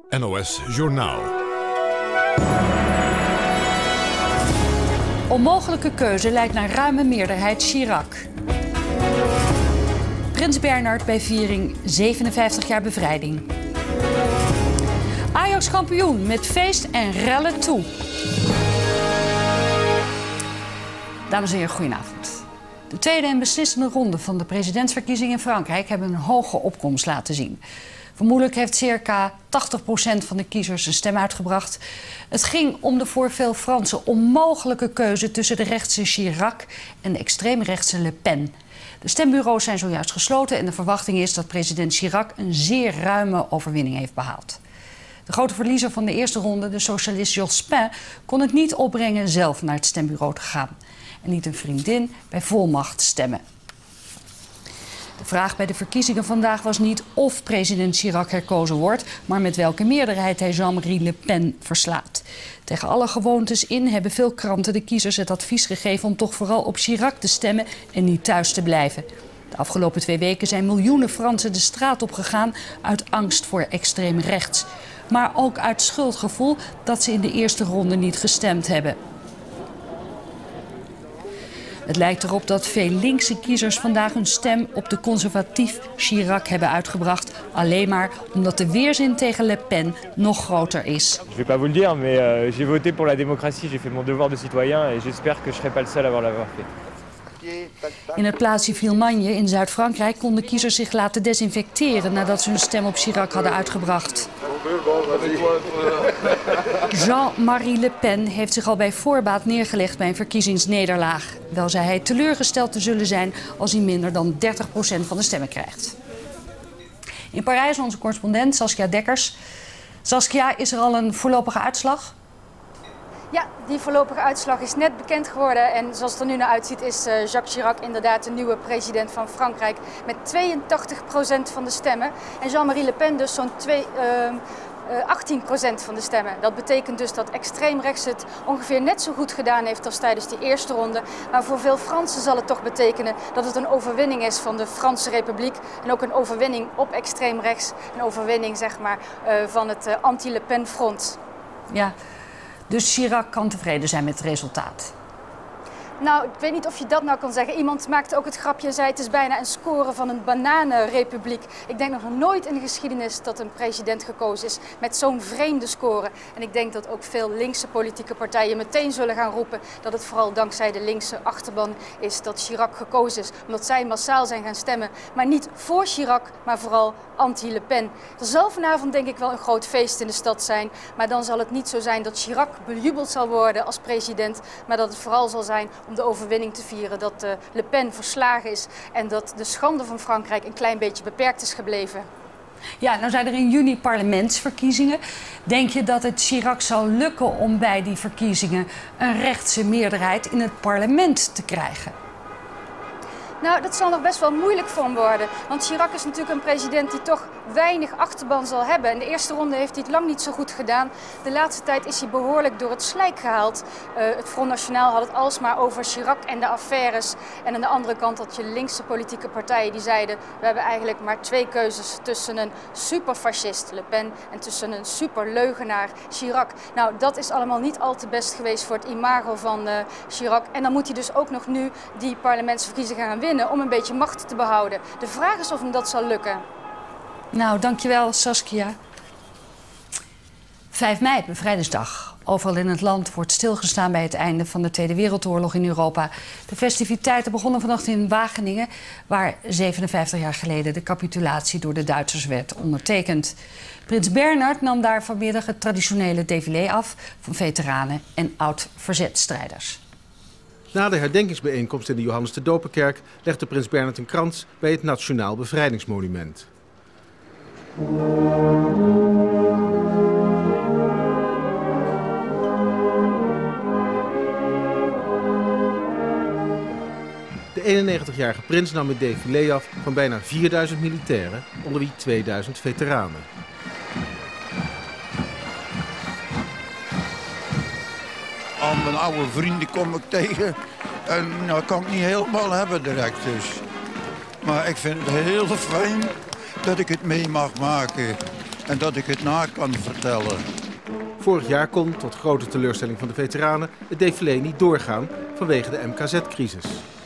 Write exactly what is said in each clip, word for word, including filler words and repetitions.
N O S Journaal. Onmogelijke keuze leidt naar ruime meerderheid Chirac. Prins Bernhard bij viering zevenenvijftig jaar bevrijding. Ajax kampioen met feest en rellen toe. Dames en heren, goedenavond. De tweede en beslissende ronde van de presidentsverkiezingen in Frankrijk hebben een hoge opkomst laten zien. Vermoedelijk heeft circa tachtig procent van de kiezers een stem uitgebracht. Het ging om de voor veel Fransen onmogelijke keuze tussen de rechtse Chirac en de extreemrechtse Le Pen. De stembureaus zijn zojuist gesloten en de verwachting is dat president Chirac een zeer ruime overwinning heeft behaald. De grote verliezer van de eerste ronde, de socialist Jospin, kon het niet opbrengen zelf naar het stembureau te gaan en liet een vriendin bij volmacht stemmen. De vraag bij de verkiezingen vandaag was niet of president Chirac herkozen wordt, maar met welke meerderheid hij Jean-Marie Le Pen verslaat. Tegen alle gewoontes in hebben veel kranten de kiezers het advies gegeven om toch vooral op Chirac te stemmen en niet thuis te blijven. De afgelopen twee weken zijn miljoenen Fransen de straat op gegaan uit angst voor extreem rechts. Maar ook uit schuldgevoel dat ze in de eerste ronde niet gestemd hebben. Het lijkt erop dat veel linkse kiezers vandaag hun stem op de conservatief Chirac hebben uitgebracht. Alleen maar omdat de weerzin tegen Le Pen nog groter is. Je vais pas vous le dire, mais euh, j'ai voté pour la démocratie, j'ai fait mon devoir de citoyen et j'espère que je serai pas le seul à l'avoir fait. In het plaatsje Villemagne in Zuid-Frankrijk konden kiezers zich laten desinfecteren nadat ze hun stem op Chirac hadden uitgebracht. Jean-Marie Le Pen heeft zich al bij voorbaat neergelegd bij een verkiezingsnederlaag. Wel zei hij teleurgesteld te zullen zijn als hij minder dan dertig procent van de stemmen krijgt. In Parijs onze correspondent Saskia Dekkers. Saskia, is er al een voorlopige uitslag? Ja, die voorlopige uitslag is net bekend geworden en zoals het er nu naar uitziet is uh, Jacques Chirac inderdaad de nieuwe president van Frankrijk met tweeëntachtig procent van de stemmen en Jean-Marie Le Pen dus zo'n uh, achttien procent van de stemmen. Dat betekent dus dat extreemrechts het ongeveer net zo goed gedaan heeft als tijdens die eerste ronde. Maar voor veel Fransen zal het toch betekenen dat het een overwinning is van de Franse Republiek en ook een overwinning op extreemrechts, een overwinning zeg maar uh, van het uh, anti-Le Pen front. Ja. Dus Chirac kan tevreden zijn met het resultaat? Nou, ik weet niet of je dat nou kan zeggen. Iemand maakte ook het grapje en zei het is bijna een score van een bananenrepubliek. Ik denk nog nooit in de geschiedenis dat een president gekozen is met zo'n vreemde score. En ik denk dat ook veel linkse politieke partijen meteen zullen gaan roepen dat het vooral dankzij de linkse achterban is dat Chirac gekozen is. Omdat zij massaal zijn gaan stemmen, maar niet voor Chirac, maar vooral anti-Le Pen. Er zal vanavond denk ik wel een groot feest in de stad zijn. Maar dan zal het niet zo zijn dat Chirac bejubeld zal worden als president, maar dat het vooral zal zijn om de overwinning te vieren dat uh, Le Pen verslagen is en dat de schande van Frankrijk een klein beetje beperkt is gebleven. Ja, nou zijn er in juni parlementsverkiezingen. Denk je dat het Chirac zal lukken om bij die verkiezingen een rechtse meerderheid in het parlement te krijgen? Nou, dat zal nog best wel moeilijk voor hem worden. Want Chirac is natuurlijk een president die toch weinig achterban zal hebben. In de eerste ronde heeft hij het lang niet zo goed gedaan. De laatste tijd is hij behoorlijk door het slijk gehaald. Uh, het Front National had het alsmaar over Chirac en de affaires. En aan de andere kant had je linkse politieke partijen die zeiden we hebben eigenlijk maar twee keuzes tussen een superfascist Le Pen en tussen een superleugenaar Chirac. Nou, dat is allemaal niet al te best geweest voor het imago van uh, Chirac. En dan moet hij dus ook nog nu die parlementsverkiezingen gaan winnen om een beetje macht te behouden. De vraag is of hem dat zal lukken. Nou, dankjewel Saskia. vijf mei, bevrijdingsdag. Overal in het land wordt stilgestaan bij het einde van de Tweede Wereldoorlog in Europa. De festiviteiten begonnen vannacht in Wageningen, waar zevenenvijftig jaar geleden de capitulatie door de Duitsers werd ondertekend. Prins Bernhard nam daar vanmiddag het traditionele défilé af van veteranen en oud-verzetstrijders. Na de herdenkingsbijeenkomst in de Johannes de Doperkerk legde prins Bernhard een krans bij het Nationaal Bevrijdingsmonument. De eenennegentigjarige prins nam het défilé af van bijna vierduizend militairen, onder wie tweeduizend veteranen. Al mijn oude vrienden kom ik tegen en nou, dat kan ik niet helemaal hebben direct dus. Maar ik vind het heel fijn dat ik het mee mag maken. en dat ik het na kan vertellen. Vorig jaar kon, tot grote teleurstelling van de veteranen, het défilé niet doorgaan vanwege de M K Z-crisis.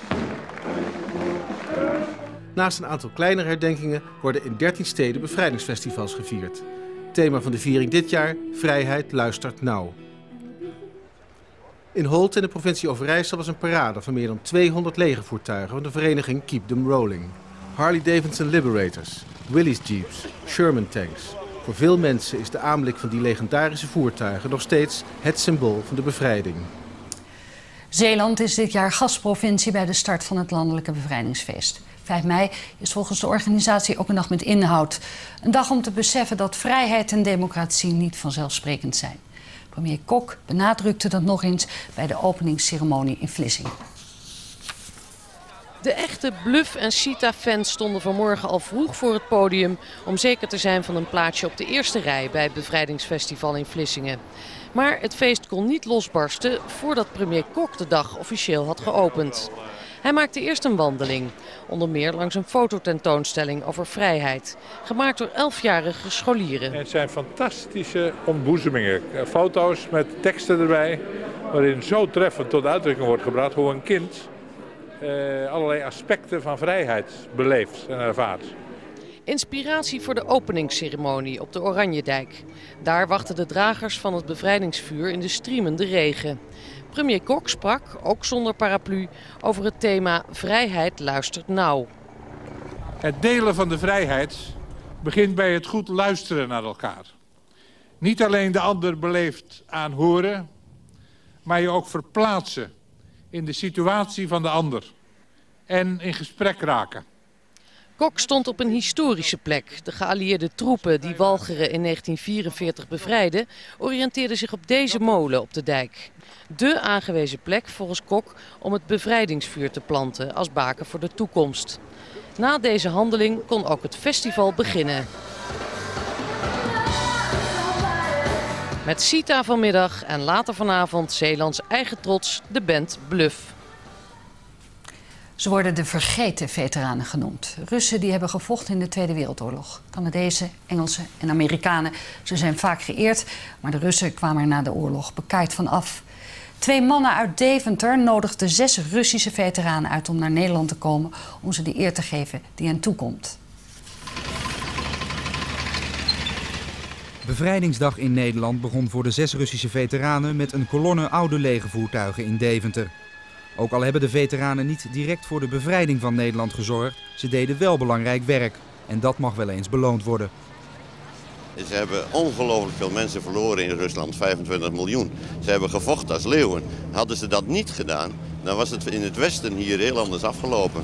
Naast een aantal kleinere herdenkingen worden in dertien steden bevrijdingsfestivals gevierd. Thema van de viering dit jaar: Vrijheid luistert nauw. In Holt in de provincie Overijssel was een parade van meer dan tweehonderd legervoertuigen van de vereniging Keep Them Rolling. Harley-Davidson Liberators, Willys Jeeps, Sherman tanks. Voor veel mensen is de aanblik van die legendarische voertuigen nog steeds het symbool van de bevrijding. Zeeland is dit jaar gastprovincie bij de start van het landelijke bevrijdingsfeest. vijf mei is volgens de organisatie ook een dag met inhoud. Een dag om te beseffen dat vrijheid en democratie niet vanzelfsprekend zijn. Premier Kok benadrukte dat nog eens bij de openingsceremonie in Vlissingen. De echte Bluff- en Cheetah-fans stonden vanmorgen al vroeg voor het podium om zeker te zijn van een plaatsje op de eerste rij bij het bevrijdingsfestival in Vlissingen. Maar het feest kon niet losbarsten voordat premier Kok de dag officieel had geopend. Hij maakte eerst een wandeling, onder meer langs een fototentoonstelling over vrijheid, gemaakt door elfjarige scholieren. Het zijn fantastische ontboezemingen, foto's met teksten erbij, waarin zo treffend tot uitdrukking wordt gebracht hoe een kind eh, allerlei aspecten van vrijheid beleeft en ervaart. Inspiratie voor de openingsceremonie op de Oranjedijk. Daar wachten de dragers van het bevrijdingsvuur in de striemende regen. Premier Kok sprak, ook zonder paraplu, over het thema Vrijheid luistert nauw. Het delen van de vrijheid begint bij het goed luisteren naar elkaar. Niet alleen de ander beleefd aanhoren, maar je ook verplaatsen in de situatie van de ander en in gesprek raken. Kok stond op een historische plek. De geallieerde troepen die Walcheren in negentien vierenveertig bevrijden, oriënteerden zich op deze molen op de dijk. De aangewezen plek volgens Kok om het bevrijdingsvuur te planten als baken voor de toekomst. Na deze handeling kon ook het festival beginnen. Met Sita vanmiddag en later vanavond Zeelands eigen trots, de band Bluff. Ze worden de vergeten veteranen genoemd. Russen die hebben gevochten in de Tweede Wereldoorlog. Canadezen, Engelsen en Amerikanen. Ze zijn vaak geëerd, maar de Russen kwamen er na de oorlog bekaaid van af. Twee mannen uit Deventer nodigden zes Russische veteranen uit om naar Nederland te komen om ze de eer te geven die hen toekomt. Bevrijdingsdag in Nederland begon voor de zes Russische veteranen met een kolonne oude legervoertuigen in Deventer. Ook al hebben de veteranen niet direct voor de bevrijding van Nederland gezorgd, ze deden wel belangrijk werk. En dat mag wel eens beloond worden. Ze hebben ongelooflijk veel mensen verloren in Rusland, vijfentwintig miljoen. Ze hebben gevochten als leeuwen. Hadden ze dat niet gedaan, dan was het in het Westen hier heel anders afgelopen.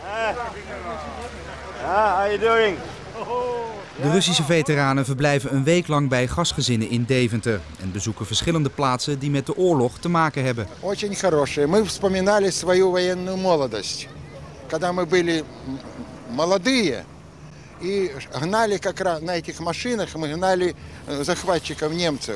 Ah, how you doing? De Russische veteranen verblijven een week lang bij gastgezinnen in Deventer en bezoeken verschillende plaatsen die met de oorlog te maken hebben. Очень хорошие. Мы вспоминали свою военную молодость, когда мы были молодые и гнали как раз на этих машинах, мы гнали захватчиков немцев.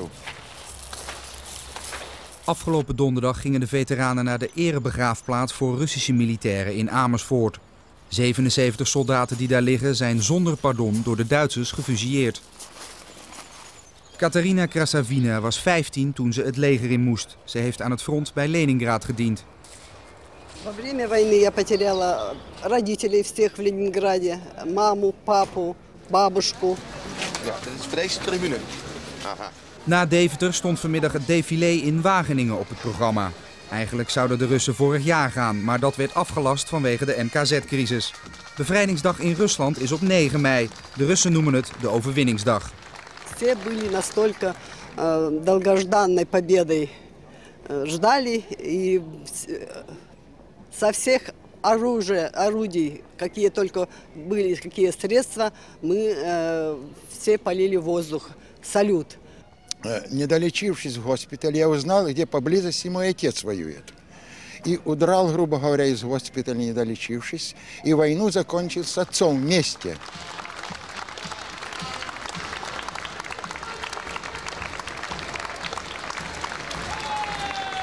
Afgelopen donderdag gingen de veteranen naar de erebegraafplaats voor Russische militairen in Amersfoort. zevenenzeventig soldaten die daar liggen zijn zonder pardon door de Duitsers gefusilleerd. Katarina Krasavina was vijftien toen ze het leger in moest. Ze heeft aan het front bij Leningrad gediend. Во время войны я потеряла родителей всех в Ленинграде, маму, папу, бабушку. Ja, dit is voor deze tribune. Aha. Na Deventer stond vanmiddag het défilé in Wageningen op het programma. Eigenlijk zouden de Russen vorig jaar gaan, maar dat werd afgelast vanwege de M K Z-crisis. Bevrijdingsdag in Rusland is op negen mei. De Russen noemen het de overwinningsdag. Все были настолько долгожданной победой ждали и со всех оружия, орудий, какие только были, какие средства, мы все полили воздух. Салют. Не долечившись в госпитале, я узнал, где поблизости мой отец воюет. И удрал, грубо говоря, из госпиталя, не долечившись. И войну закончил с отцом вместе.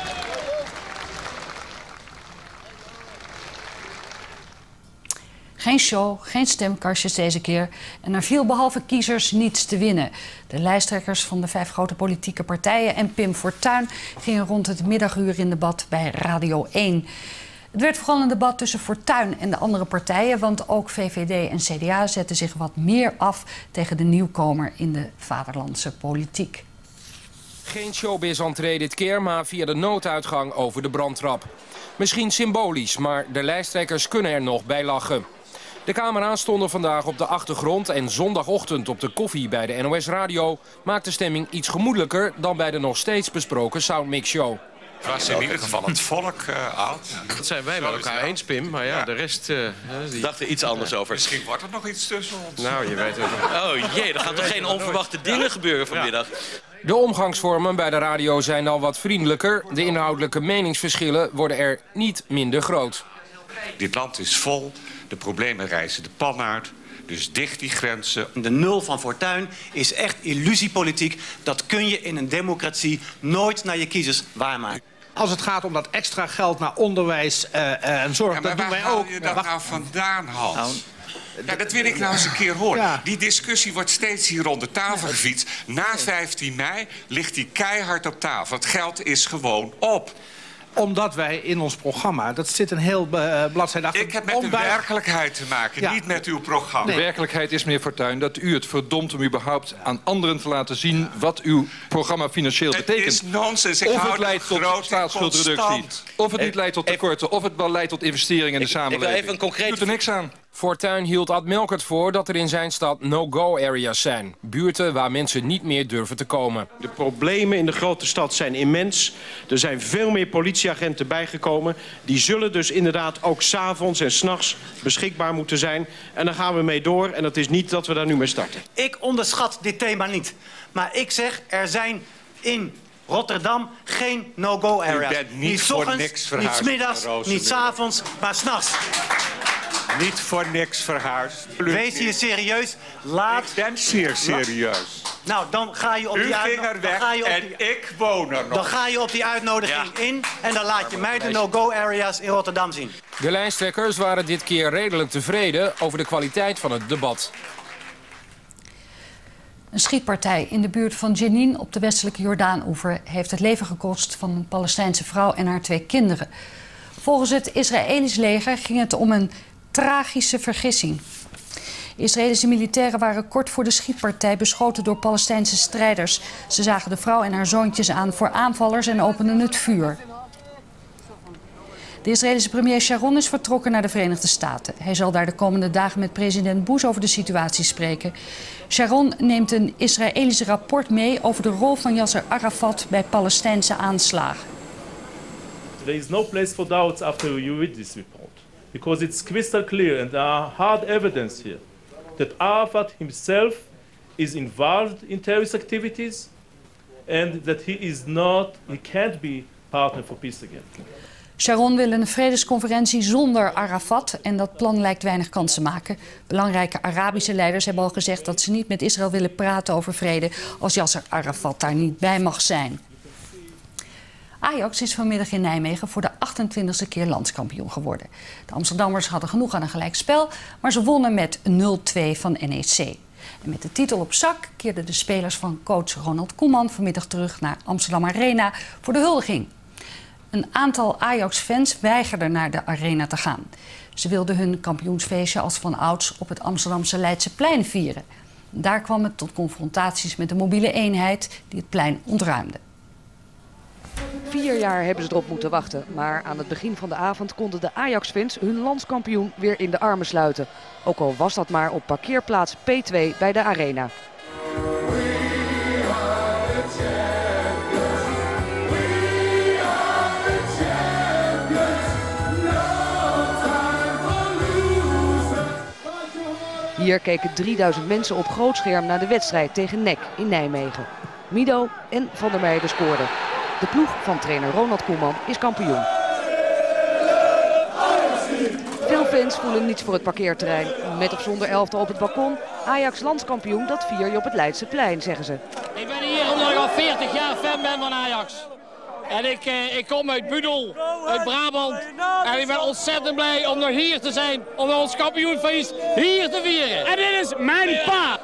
Geen Geen show, geen stemkastjes deze keer. En er viel behalve kiezers niets te winnen. De lijsttrekkers van de vijf grote politieke partijen en Pim Fortuyn gingen rond het middaguur in debat bij Radio één. Het werd vooral een debat tussen Fortuyn en de andere partijen, want ook V V D en C D A zetten zich wat meer af tegen de nieuwkomer in de vaderlandse politiek. Geen showbiz-entree dit keer, maar via de nooduitgang over de brandtrap. Misschien symbolisch, maar de lijsttrekkers kunnen er nog bij lachen. De camera's stonden vandaag op de achtergrond en zondagochtend op de koffie bij de N O S Radio maakt de stemming iets gemoedelijker dan bij de nog steeds besproken Soundmix Show. Het was in ieder geval het volk uh, oud. Dat zijn wij met elkaar eens, Pim. Maar ja, ja. de rest uh, die dacht er iets anders over. Misschien wordt er nog iets tussen ons. Nou, je weet het. Oh jee, er gaan toch geen onverwachte dingen gebeuren vanmiddag. Ja. De omgangsvormen bij de radio zijn al wat vriendelijker. De inhoudelijke meningsverschillen worden er niet minder groot. Dit land is vol. De problemen reizen de pan uit. Dus dicht die grenzen. De nul van Fortuyn is echt illusiepolitiek. Dat kun je in een democratie nooit naar je kiezers waarmaken. Als het gaat om dat extra geld naar onderwijs uh, en zorg, ja, dat doen wij ook. Waar je dat nou vandaan, Hans? Nou, ja, dat wil ik nou eens een keer horen. Ja. Die discussie wordt steeds hier rond de tafel gefietst. Na vijftien mei ligt die keihard op tafel. Het geld is gewoon op. Omdat wij in ons programma, dat zit een heel uh, bladzijde achter. Ik heb met de werkelijkheid te maken, ja. niet met uw programma. Nee. De werkelijkheid is, meneer Fortuyn, dat u het verdomt om überhaupt aan anderen te laten zien wat uw programma financieel het betekent. Het is nonsens. Ik of het leidt tot staatsschuldreductie, of het niet leidt tot tekorten, of het wel leidt tot investeringen in de ik, samenleving. Ik wil even een concreet... Doet er niks aan. Fortuyn hield Ad Melkert voor dat er in zijn stad no-go-areas zijn. Buurten waar mensen niet meer durven te komen. De problemen in de grote stad zijn immens. Er zijn veel meer politieagenten bijgekomen. Die zullen dus inderdaad ook 's avonds en 's nachts beschikbaar moeten zijn. En daar gaan we mee door. En dat is niet dat we daar nu mee starten. Ik onderschat dit thema niet. Maar ik zeg, er zijn in Rotterdam geen no-go-areas. U bent niet, niet voor ochtends, niks verhuisd. niet 's middags, niet 's avonds, maar 's nachts. Niet voor niks verhuisd. Wees hier serieus. Laat... Ik ben zeer serieus. Nou, dan ga je op U die uitnodiging. en die... ik woon er nog. Dan ga je op die uitnodiging ja. in en dan laat je mij de no-go-areas in Rotterdam zien. De lijsttrekkers waren dit keer redelijk tevreden over de kwaliteit van het debat. Een schietpartij in de buurt van Jenin op de westelijke Jordaan-oever heeft het leven gekost van een Palestijnse vrouw en haar twee kinderen. Volgens het Israëlisch leger ging het om een tragische vergissing. Israëlische militairen waren kort voor de schietpartij beschoten door Palestijnse strijders. Ze zagen de vrouw en haar zoontjes aan voor aanvallers en openden het vuur. De Israëlische premier Sharon is vertrokken naar de Verenigde Staten. Hij zal daar de komende dagen met president Bush over de situatie spreken. Sharon neemt een Israëlisch rapport mee over de rol van Yasser Arafat bij Palestijnse aanslagen. There is no place for doubts after you read this report. Because it's crystal clear and there are hard evidence here that Arafat himself is involved in terrorist activities and that he is not, he can't be partner for peace again. Sharon wil een vredesconferentie zonder Arafat en dat plan lijkt weinig kans te maken. Belangrijke Arabische leiders hebben al gezegd dat ze niet met Israël willen praten over vrede als Yasser Arafat daar niet bij mag zijn. Ajax is vanmiddag in Nijmegen voor de achtentwintigste keer landskampioen geworden. De Amsterdammers hadden genoeg aan een gelijkspel, maar ze wonnen met nul twee van N E C. En met de titel op zak keerden de spelers van coach Ronald Koeman vanmiddag terug naar Amsterdam Arena voor de huldiging. Een aantal Ajax-fans weigerden naar de arena te gaan. Ze wilden hun kampioensfeestje als van ouds op het Amsterdamse Leidseplein vieren. Daar kwam het tot confrontaties met de mobiele eenheid die het plein ontruimde. Vier jaar hebben ze erop moeten wachten. Maar aan het begin van de avond konden de Ajax-fans hun landskampioen weer in de armen sluiten. Ook al was dat maar op parkeerplaats P twee bij de Arena. Hier keken drieduizend mensen op groot scherm naar de wedstrijd tegen N E C in Nijmegen. Mido en Van der Meijden scoorden. De ploeg van trainer Ronald Koeman is kampioen. Veel fans voelen niets voor het parkeerterrein. Met of zonder elftal op het balkon. Ajax landskampioen, dat vier je op het Leidseplein, zeggen ze. Ik ben hier omdat ik al veertig jaar fan ben van Ajax. En ik, eh, ik kom uit Budel, uit Brabant. En ik ben ontzettend blij om nog hier te zijn. Om ons kampioenfeest hier te vieren. En dit is mijn pa.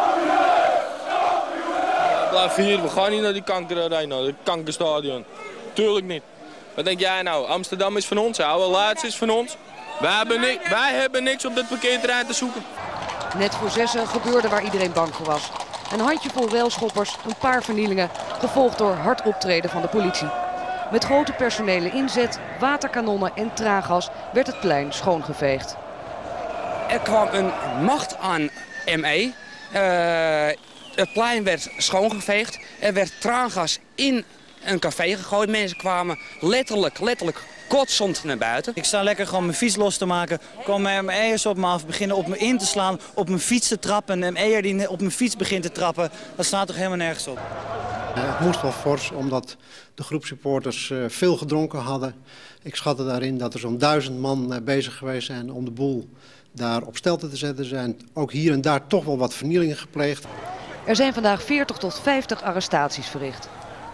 Blijf hier, we gaan niet naar die kankerarena, het kankerstadion. Tuurlijk niet. Wat denk jij nou? Amsterdam is van ons, oude laatste is van ons. Wij hebben, ni wij hebben niks op dit parkeerterrein te zoeken. Net voor zessen gebeurde waar iedereen bang voor was. Een handjevol railschoppers, een paar vernielingen, gevolgd door hard optreden van de politie. Met grote personele inzet, waterkanonnen en traangas werd het plein schoongeveegd. Er kwam een macht aan M E. Uh, het plein werd schoongeveegd. Er werd traangas in een café gegooid. Mensen kwamen letterlijk, letterlijk kotsend naar buiten. Ik sta lekker gewoon mijn fiets los te maken. Komen M E'ers op me af, beginnen op me in te slaan, op mijn fiets te trappen. Een M E'er die op mijn fiets begint te trappen, dat staat toch helemaal nergens op. Het moest wel fors, omdat de groep supporters veel gedronken hadden. Ik schatte daarin dat er zo'n duizend man bezig geweest zijn om de boel daar op stelte te zetten. Er zijn ook hier en daar toch wel wat vernielingen gepleegd. Er zijn vandaag veertig tot vijftig arrestaties verricht.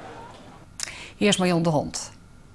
Hier is Marion de Hond.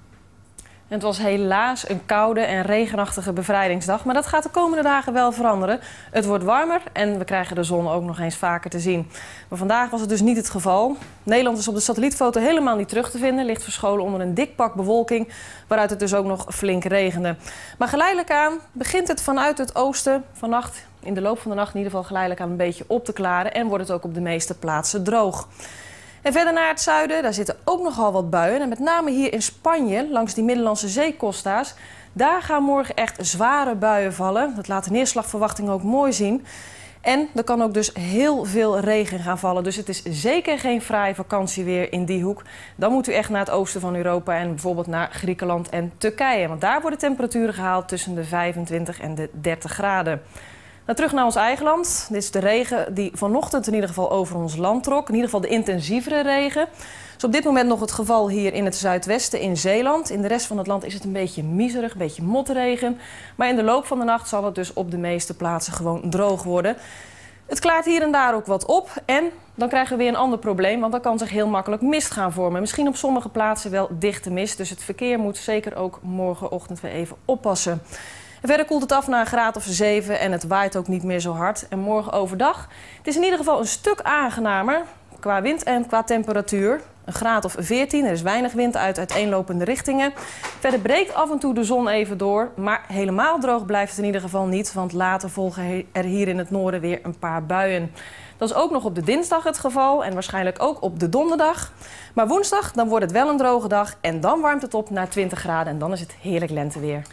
Het was helaas een koude en regenachtige bevrijdingsdag, maar dat gaat de komende dagen wel veranderen. Het wordt warmer en we krijgen de zon ook nog eens vaker te zien. Maar vandaag was het dus niet het geval. Nederland is op de satellietfoto helemaal niet terug te vinden, ligt verscholen onder een dik pak bewolking, waaruit het dus ook nog flink regende. Maar geleidelijk aan begint het vanuit het oosten vannacht, in de loop van de nacht in ieder geval geleidelijk aan een beetje op te klaren en wordt het ook op de meeste plaatsen droog. En verder naar het zuiden, daar zitten ook nogal wat buien. En met name hier in Spanje, langs die Middellandse zeecosta's, daar gaan morgen echt zware buien vallen. Dat laat de neerslagverwachting ook mooi zien. En er kan ook dus heel veel regen gaan vallen. Dus het is zeker geen fraaie vakantieweer in die hoek. Dan moet u echt naar het oosten van Europa en bijvoorbeeld naar Griekenland en Turkije. Want daar worden temperaturen gehaald tussen de vijfentwintig en de dertig graden. Nou, terug naar ons eigen land. Dit is de regen die vanochtend in ieder geval over ons land trok. In ieder geval de intensievere regen. Dus op dit moment nog het geval hier in het zuidwesten in Zeeland. In de rest van het land is het een beetje miserig, een beetje motregen. Maar in de loop van de nacht zal het dus op de meeste plaatsen gewoon droog worden. Het klaart hier en daar ook wat op. En dan krijgen we weer een ander probleem, want dan kan zich heel makkelijk mist gaan vormen. Misschien op sommige plaatsen wel dichte mist. Dus het verkeer moet zeker ook morgenochtend weer even oppassen. En verder koelt het af naar een graad of zeven en het waait ook niet meer zo hard. En morgen overdag, het is in ieder geval een stuk aangenamer qua wind en qua temperatuur. Een graad of veertien, er is weinig wind uit uiteenlopende richtingen. Verder breekt af en toe de zon even door, maar helemaal droog blijft het in ieder geval niet. Want later volgen er hier in het noorden weer een paar buien. Dat is ook nog op de dinsdag het geval en waarschijnlijk ook op de donderdag. Maar woensdag, dan wordt het wel een droge dag en dan warmt het op naar twintig graden en dan is het heerlijk lenteweer.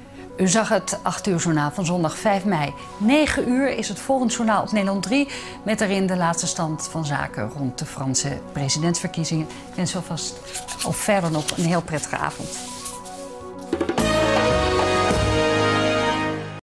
U zag het acht uur journaal van zondag vijf mei. negen uur is het volgende journaal op Nederland drie... met daarin de laatste stand van zaken rond de Franse presidentsverkiezingen. Ik wens u alvast of verder nog een heel prettige avond.